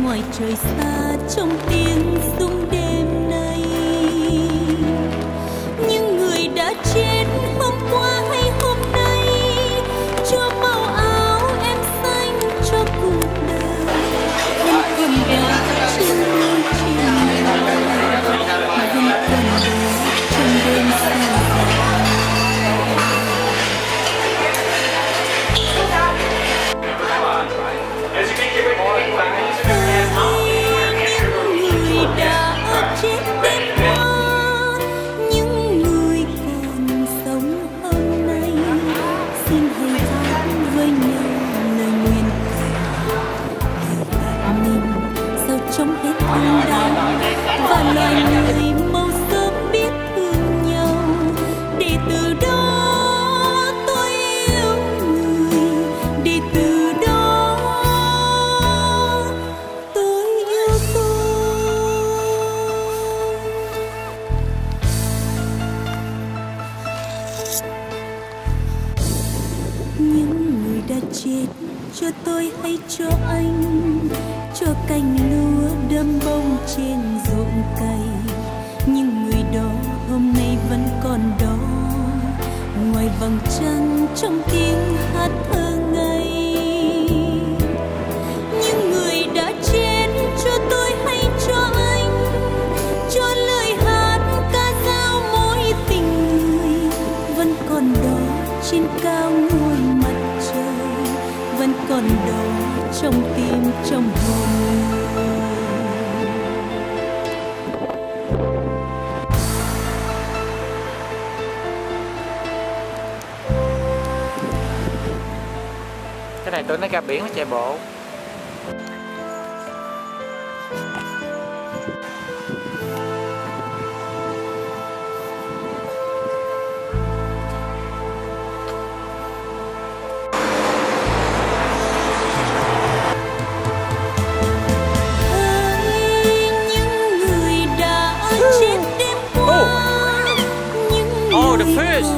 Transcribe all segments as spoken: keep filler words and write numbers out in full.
ngoài trời xa trong tiếng rung đêm nay. Những người đã chết hôm qua hay hôm nay, cho màu áo em xanh cho cuộc đời vẫn còn đó trên núi trên núi, vẫn còn đó trong đêm xa dài. Và loài người mau sớm biết thương nhau, để từ đó tôi yêu người, để từ đó tôi yêu tôi. Những người đã chết cho tôi hay cho anh, cho cành lúa đơm bông trên ruộng cày. Nhưng người đó hôm nay vẫn còn đó, ngoài vầng trăng trong tiếng hát thơ ngây. Những người đã chết cho tôi hay cho anh, cho lời hát ca dao mối tình người, vẫn còn đó trên cao ngôi mặt trời, vẫn còn đó trong tim trong hồn. Cái này tôi nói ra biển nó chạy bộ. Oh, the fish!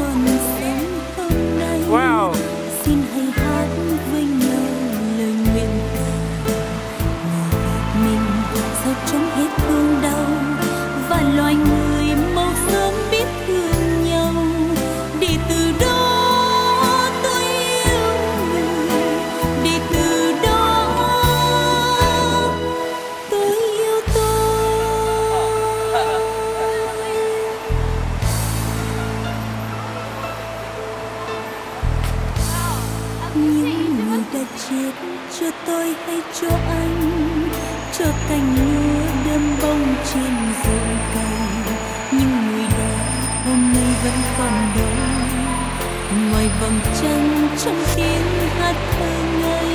Wow! Xin hãy hát với nhau lời nguyện thề, người mình sao chống hết thương đau, và loài người mau sớm biết thương nhau, để từ đó tôi yêu người, để từ đó tôi yêu tôi. Những người đã chết cho tôi hay cho anh, cho cành lúa đơm bông trên ruộng cày. Nhưng người đó hôm nay vẫn còn đó, ngoài vầng trăng trong tiếng hát thơ ngây.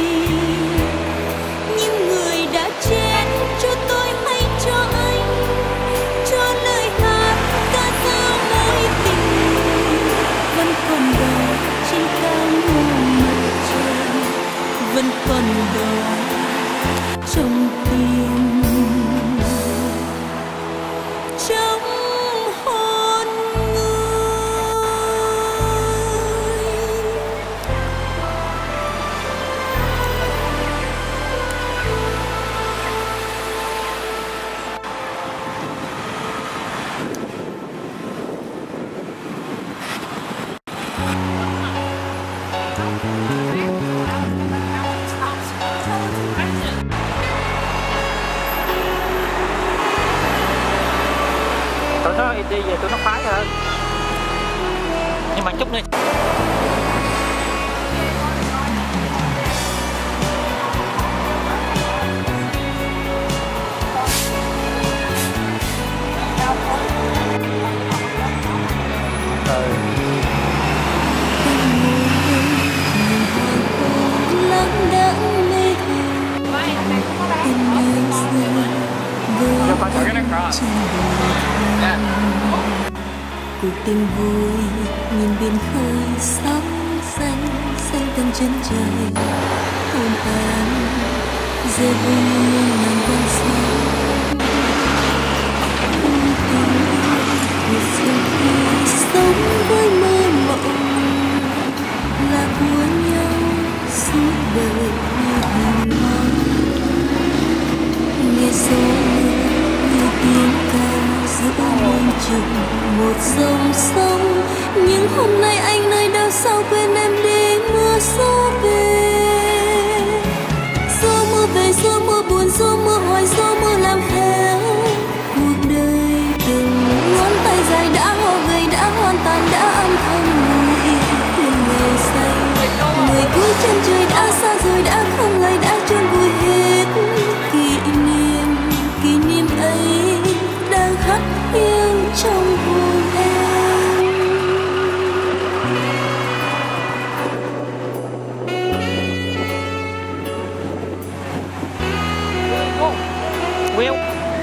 Những người đã chết cho tôi hay cho anh, cho lời hát ca dao mối tình người, vẫn còn đó trên cao ngôi mặt trời, vẫn còn đó trong tim trong hồn người. Tụi nó đi về tụi nó khoái hơn, nhưng mà chút nữa. Cuộc tình vui nhìn biển khơi sóng xanh xanh tận chân trời, hồn tan giờ vui ngàn con sóng. Cuộc tình vui sống với mơ mộng là của nhau suốt đời như hình mong. một dòng sông. Nhưng hôm nay anh nơi đâu, sao quên em đi mưa gió về. Gió mưa về, gió mưa buồn, gió mưa hoài, gió mưa làm héo cuộc đời. Từng ngón tay dài đã ho gầy, đã hoàn toàn, đã âm thầm mùi hương ngày xanh. Người cuối chân trời đã xa rồi, đã không lời, đã chôn vùi hết kỷ niệm. Kỷ niệm ấy đang hắt hiu trong hồn em. Will.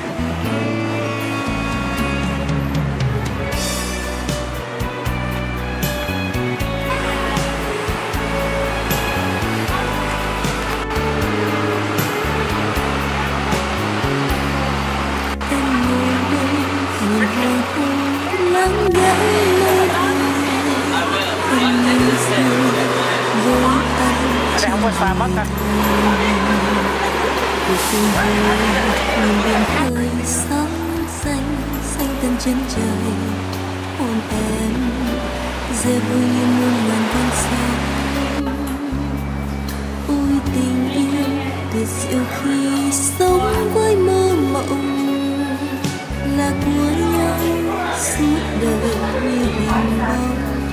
Nắng gãy mây tình như xưa với anh Ở đây không có xa mất anh. cuộc tình hơi nhìn biển khơi sóng xanh xanh tận chân trời. Hồn em giờ vui như muôn ngàn con sông. Ôi tình yêu tuyệt diệu khi sống với mơ mộng, là của nhau suốt đời như hình bóng.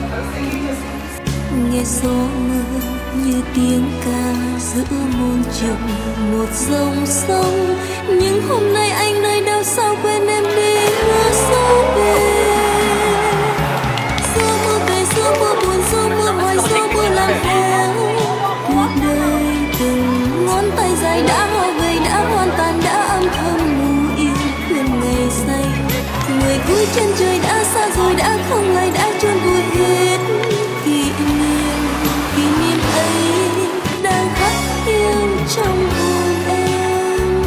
Nghe gió mưa như tiếng ca giữa muôn trùng một dòng sông. Nhưng hôm nay anh nơi đâu, sao quên em đi mưa gió về. Gió mưa về, gió mưa buồn, gió mưa hoài, gió mưa làm héo cuộc đời. Từng ngón tay dài đã ho gầy, đã hoàn toàn, đã âm thầm mù yêu quên ngày xanh. Người cuối chân trời đã xa rồi, đã không lời, đã chôn vùi hết kỷ niệm. Kỷ niệm ấy đang hắt hiu trong hồn em.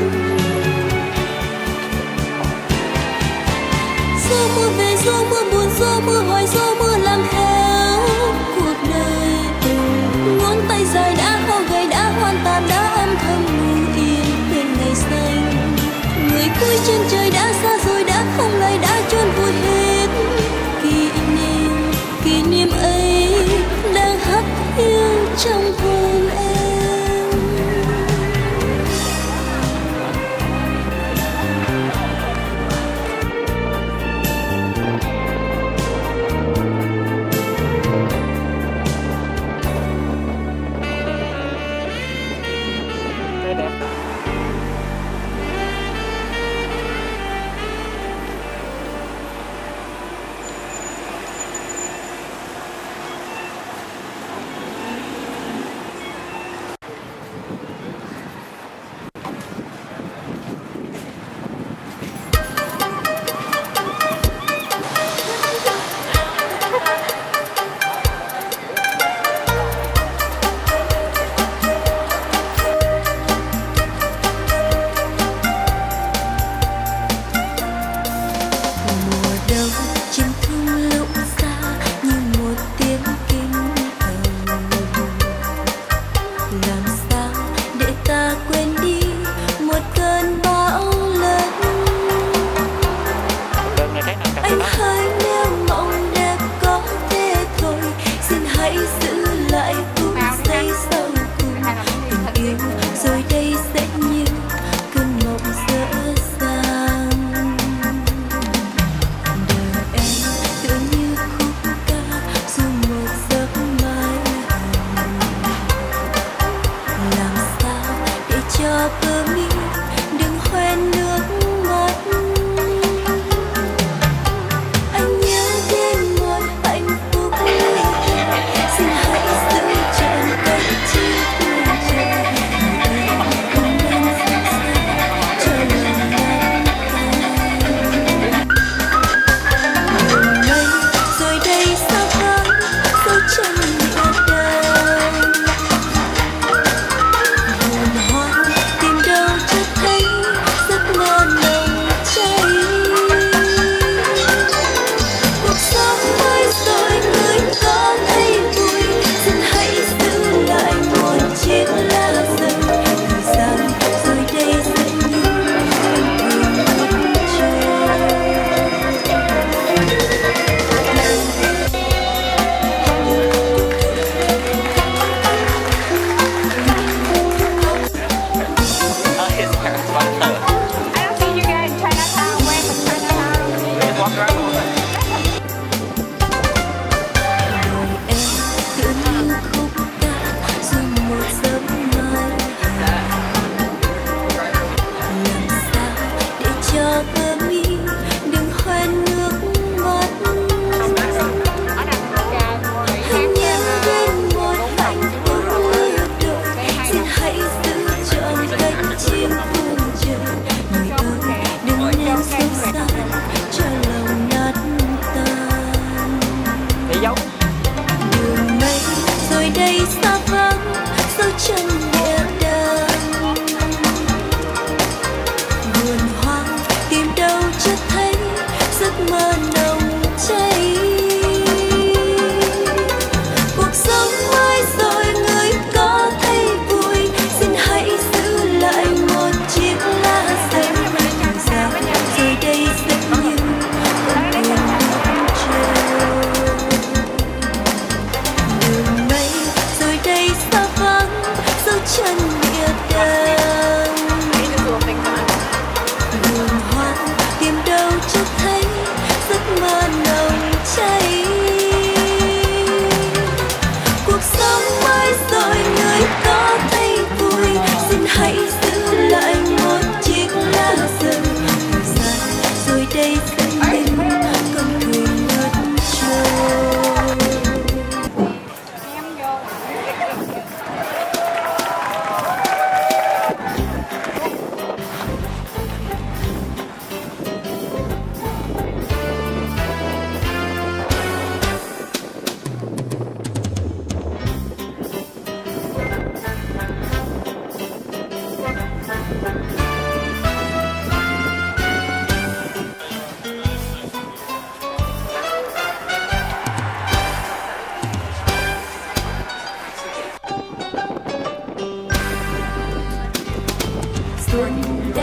Gió mưa về, gió mưa buồn, gió mưa hoài, gió mưa làm héo cuộc đời. Từng ngón tay dài đã ho gầy, đã hoàn toàn, đã âm thầm ngủ yên bên ngày xanh. Người cuối chân trời đã xa rồi, đã không lời, đã chôn vùi hết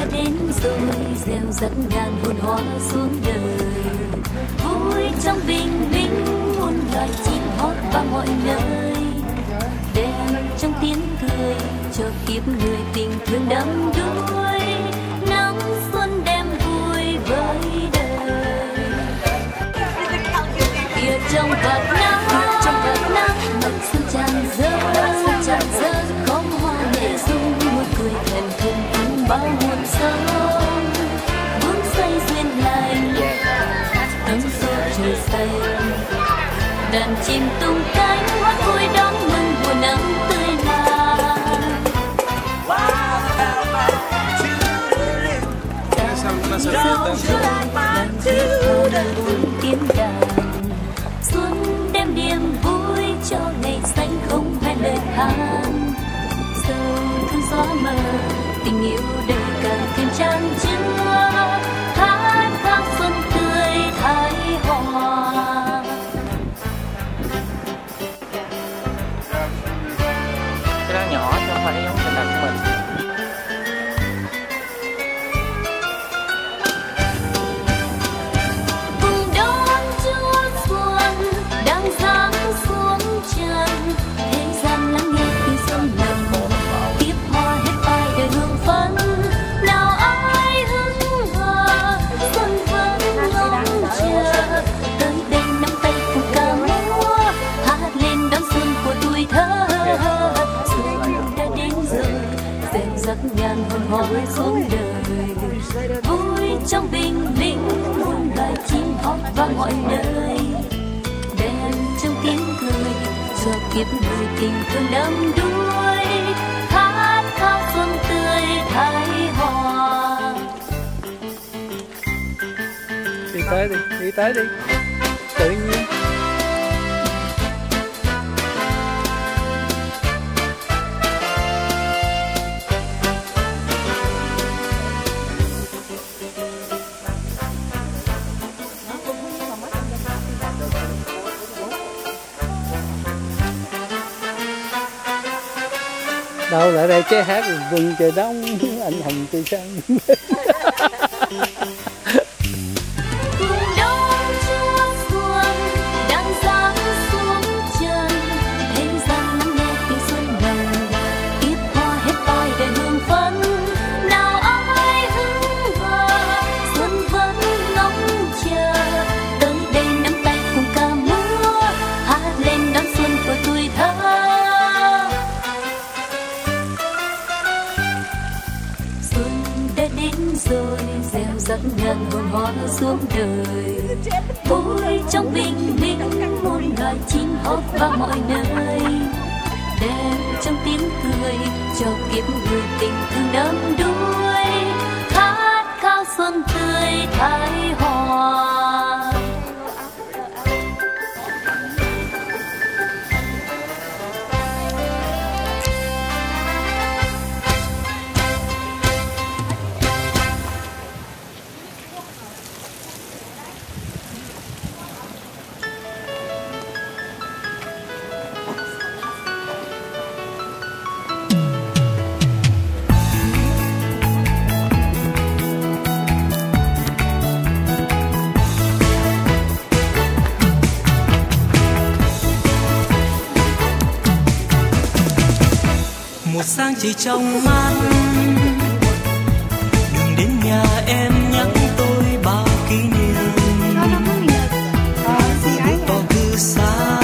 đến rồi, gieo rắc ngàn hồn hoa xuống đời. Vui trong bình minh, muôn loài chim hót vang mọi nơi. Đêm trong tiếng cười, cho kiếp người tình thương đắm đuối. Nắng xuân đem vui với đời. Kia trong vạt nắng, trong vạt nắng, mật xuân tràn dơ, xuân tràn dơ, khóm hoa nhẹ rung, môi cười thèm thuồng cùng bao muôn sóng. Bước say duyên lành, ấm gió trời xanh, đàn chim tung cánh hót vui đón mừng mùa nắng tươi mát. Rau đàn chim đàn buồn tiếng đàn, xuân đem niềm vui cho ngày xanh không hai lời than. Sâu thương gió mờ, tình yêu đời càng thêm chan chứa, khát khao xuân tươi thái hòa. Cái đó nhỏ chứ không phải giống cái đàn của mình. Cùng đón Chúa xuân đang giáng xuống trần, thế gian lắng nghe tiếng xuân nồng, tiếp hoa hết vai đời hương phấn. Nào ai hững hờ, xuân vẫn ngóng chờ, tới đây nắm tay cùng ca múa, hát lên đón xuân của tuổi thơ. Xuân đã đến rồi, gieo rắc ngàn hồn hoa xuống đời. Vui trong bình minh, muôn loài chim hót vang mọi nơi. Đèn trong tiếng cười, cho kiếp người tình thương đắm đuối. Khát khao xuân tươi thái hòa. Đi tới đi, đi tới đi, tự nhiên. Đâu lại đây cái hát vườn trời đông, anh hồng tươi xanh. Cùng đón Chúa xuân đang giáng xuống trần, thế gian lắng nghe tiếng xuân nồng, tiếp hoa hết vai đời hương phấn. Nào ai hững hờ, xuân vẫn ngóng chờ, tới đây nắm tay cùng ca múa, hát lên đón xuân của tuổi thơ. Xuân đã đến rồi, gieo rắc ngàn hồn hoa xuống đời. Vui trong bình minh, muôn loài chim hót vang mọi nơi. Đèn trong tiếng cười, cho kiếp người tình thương đắm đuối. Khát khao xuân tươi thái hòa. Một sáng chỉ trong mắt, đường đến nhà em nhắc tôi bao kỷ niệm. Bước vào thư xa,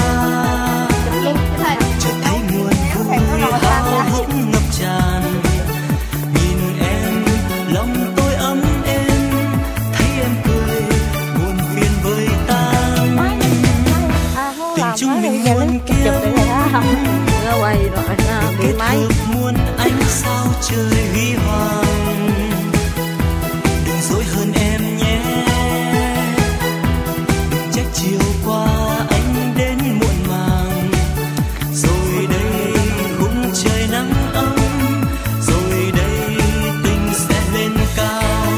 chợt thấy nguồn vui háo hức ngập tràn. Nhìn em, lòng tôi ấm êm, thấy em cười, buồn phiền vơi tan. Tình chúng mình muôn kiếp, kết hợp muôn ánh sao trời huy hoàng. Đừng dối hơn em nhé, đừng trách chiều qua anh đến muộn màng. Rồi đây khung trời nắng ấm, rồi đây tình sẽ lên cao.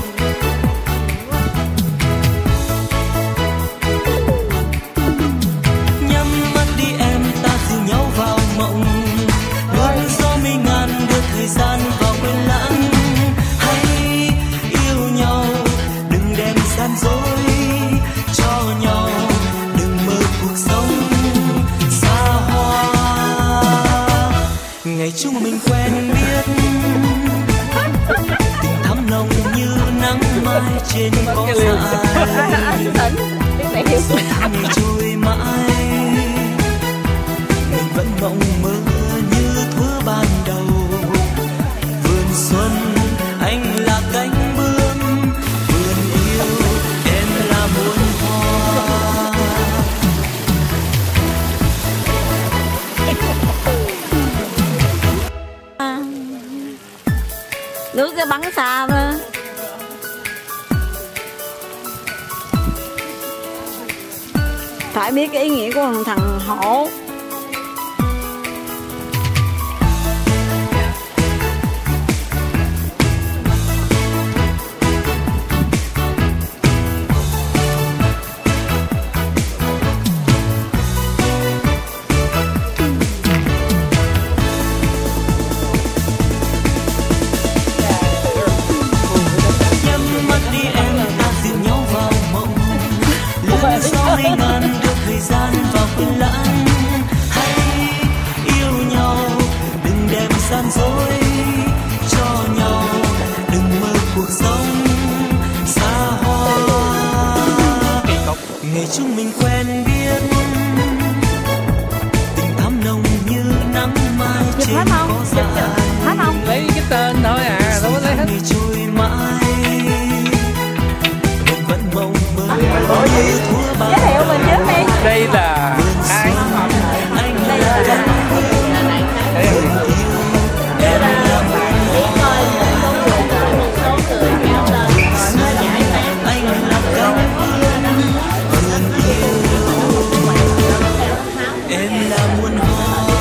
Nhắm mắt đi em, ta dìu nhau vào mộng. Thời gian vào quên lãng, hay chúng mình quen biết, tình thắm nồng như nắng mai trên cỏ dại. Rồi tháng ngày trôi mãi, mình vẫn mộng mơ như thuở ban đầu. Vườn xuân anh là cánh bướm, vườn yêu em là muôn hoa. Nước cái bắn xa mà. Phải biết cái ý nghĩa của thằng hổ. Chúng mình quen biết, tình thắm nồng như nắng mai trên cỏ dại. Hết không? Lấy cái tên thôi à, đâu có lấy hết. Trôi mãi, mình vẫn mong mơ như thuở ban. Giới thiệu mình trước đi. Đây là ai? Anh là cánh bướm, vườn yêu em là muôn hoa. Anh là cánh bướm, em là muôn hoa.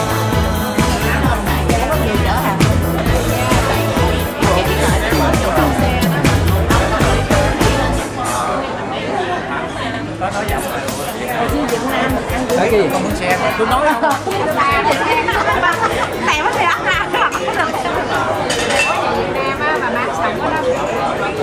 Cái gì con muốn xe tôi nói không? Mẹ mất thì ác ra. Việt Nam á mà mang sống đó.